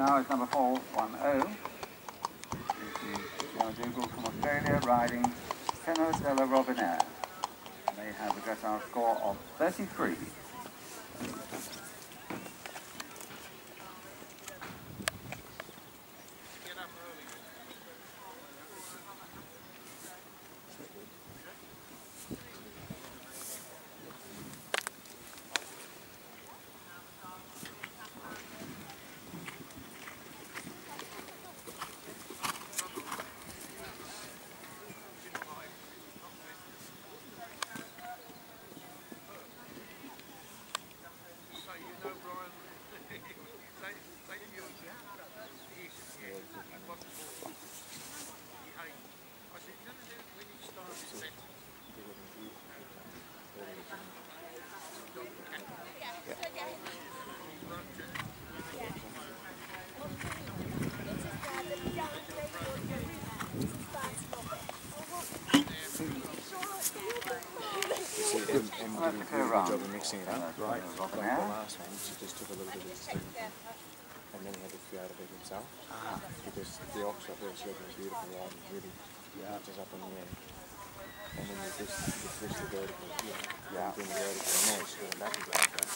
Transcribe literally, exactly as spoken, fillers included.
now is number four one zero. This is Yamadugal from Australia riding Seno della Robinaire. They have a dressage score of thirty-three. And, and well, did a really good job of mixing it up, right? Like the last one, she just took a little bit of this thing and then he had to create a bit himself. Ah. Because the Oxford there, she had this beautiful ride, really matches up in the air. And then you twist, you twist the vertical, yeah, yeah. Doing the vertical, and now she's going back again.